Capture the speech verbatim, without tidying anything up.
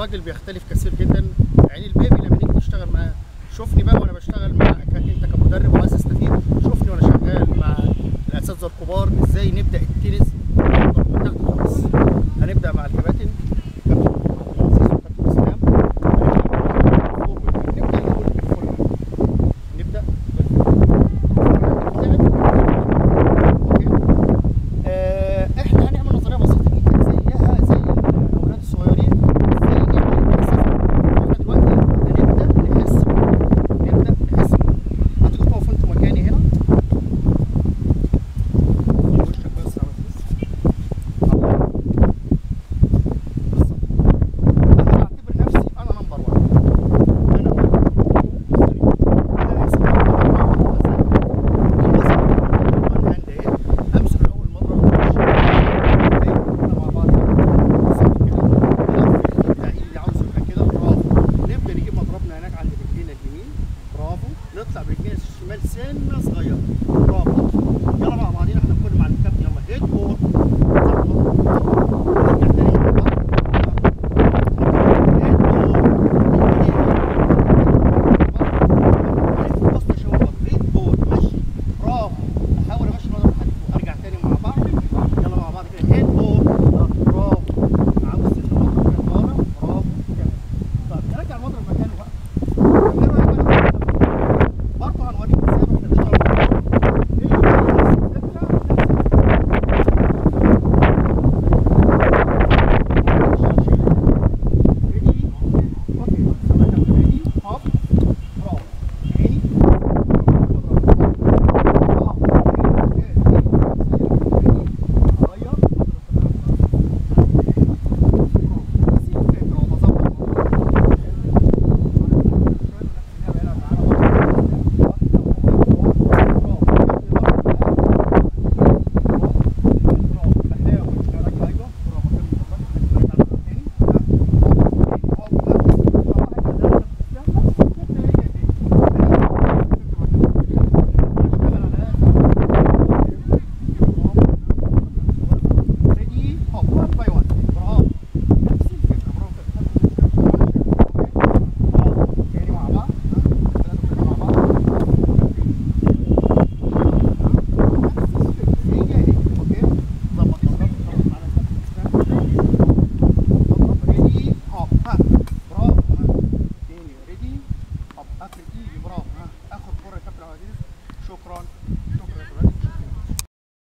الراجل بيختلف كثير جدا. يعني البيبي لما نيجي نشتغل معاه، شوفني بقى وانا بشتغل مع انت كمدرب وعايز تستفيد، شوفني وانا شغال مع الاساتذه الكبار ازاي نبدا التنس من تحت خالص. هنبدا مع الكباتن نطلع برجلينا الشمال سنه صغيره. برافو. يلا مع بعضينا احنا كل مع الكابتن. يلا هيد بول. نرجع تاني مع بعض. هيد بول. بص يا شباب هيد بول ماشي. برافو. احاول امشي المضرب لحد فوق. ارجع تاني مع بعض. يلا مع بعض كده هيد بول. برافو. عاوز سن المضرب كده ورا. برافو كده. طيب نرجع المضرب مكانه بقى. شكرا.